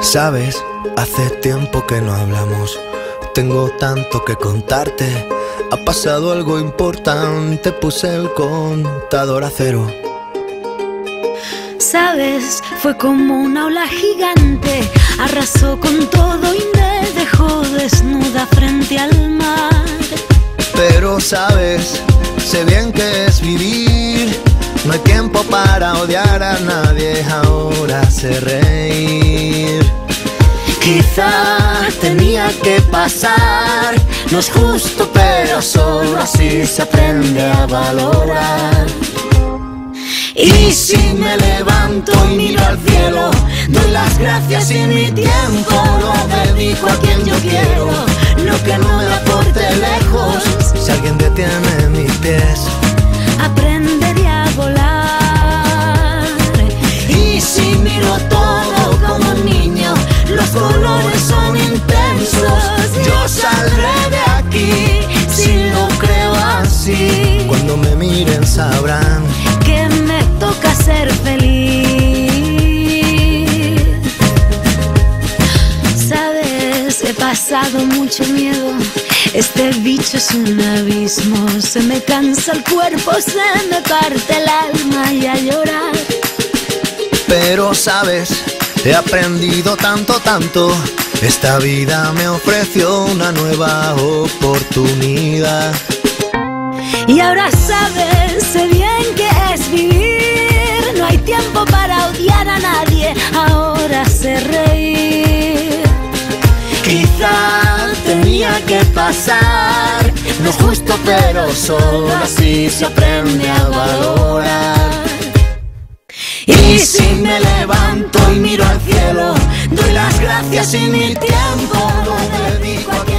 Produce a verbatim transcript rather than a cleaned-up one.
Sabes, hace tiempo que no hablamos. Tengo tanto que contarte. Ha pasado algo importante. Puse el contador a cero. Sabes, fue como una ola gigante. Arrasó con todo y me dejó desnuda frente al mar. Pero sabes, sé bien que es vivir. No hay tiempo para odiar a nadie, ahora sé reír. Quizá tenía que pasar. No es justo, pero solo así se aprende a valorar. Y si me levanto y miro al cielo, doy las gracias y mi tiempo lo dedico a quien yo quiero. Lo que no me aporte lejos, si alguien detiene mis pies, aprenderé a volar. Y si miro todo como un niño, los colores son intensos. Yo saldré de aquí si lo creo así. Cuando me miren sabrán que me toca ser feliz. Sabes, he pasado mucho miedo. Este bicho es un abismo. Se me cansa el cuerpo, se me parte el alma y a llorar. Pero sabes, he aprendido tanto, tanto. Esta vida me ofreció una nueva oportunidad. Y ahora sabes, sé bien que es vivir. No hay tiempo para odiar a nadie, ahora sé reír. Quizá tenía que pasar. No es justo, pero solo así se aprende a valorar. Y si me levanto y miro al cielo, doy las gracias y mi tiempo lo dedico a quien